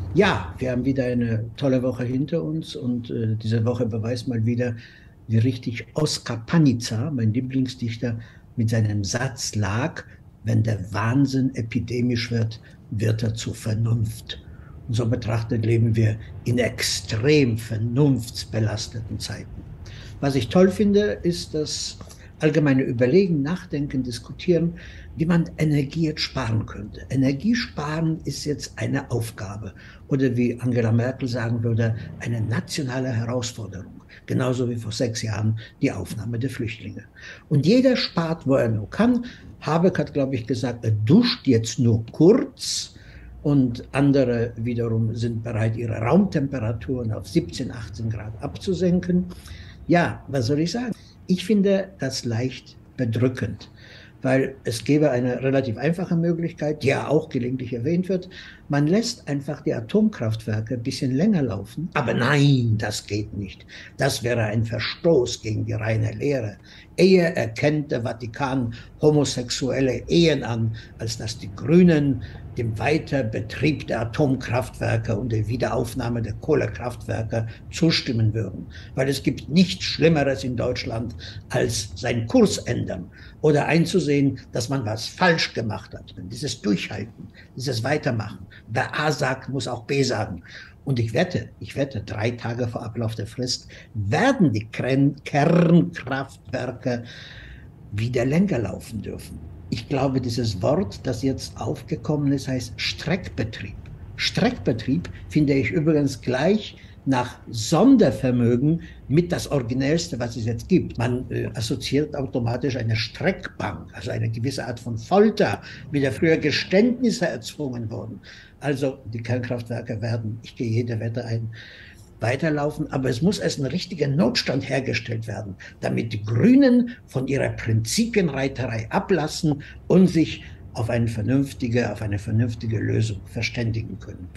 Ja, wir haben wieder eine tolle Woche hinter uns und diese Woche beweist mal wieder, wie richtig Oskar Panizza, mein Lieblingsdichter, mit seinem Satz lag: Wenn der Wahnsinn epidemisch wird, wird er zur Vernunft. Und so betrachtet leben wir in extrem vernunftsbelasteten Zeiten. Was ich toll finde, ist das allgemeine Überlegen, Nachdenken, Diskutieren, wie man Energie jetzt sparen könnte. Energiesparen ist jetzt eine Aufgabe oder wie Angela Merkel sagen würde, eine nationale Herausforderung. Genauso wie vor 6 Jahren die Aufnahme der Flüchtlinge. Und jeder spart, wo er nur kann. Habeck hat, glaube ich, gesagt, er duscht jetzt nur kurz. Und andere wiederum sind bereit, ihre Raumtemperaturen auf 17, 18 Grad abzusenken. Ja, was soll ich sagen? Ich finde das leicht bedrückend, weil es gäbe eine relativ einfache Möglichkeit, die ja auch gelegentlich erwähnt wird. Man lässt einfach die Atomkraftwerke ein bisschen länger laufen. Aber nein, das geht nicht. Das wäre ein Verstoß gegen die reine Lehre. Eher erkennt der Vatikan homosexuelle Ehen an, als dass die Grünen dem Weiterbetrieb der Atomkraftwerke und der Wiederaufnahme der Kohlekraftwerke zustimmen würden. Weil es gibt nichts Schlimmeres in Deutschland, als seinen Kurs ändern oder einzusehen, dass man was falsch gemacht hat. Dieses Durchhalten, dieses Weitermachen. Wer A sagt, muss auch B sagen. Und ich wette, 3 Tage vor Ablauf der Frist werden die Kernkraftwerke wieder länger laufen dürfen. Ich glaube, dieses Wort, das jetzt aufgekommen ist, heißt Streckbetrieb. Streckbetrieb finde ich übrigens gleich nach Sondervermögen mit das Originellste, was es jetzt gibt. Man assoziiert automatisch eine Streckbank, also eine gewisse Art von Folter, wie da früher Geständnisse erzwungen wurden. Also die Kernkraftwerke werden, ich gehe jede Wette ein, weiterlaufen, aber es muss erst ein richtiger Notstand hergestellt werden, damit die Grünen von ihrer Prinzipienreiterei ablassen und sich auf eine vernünftige Lösung verständigen können.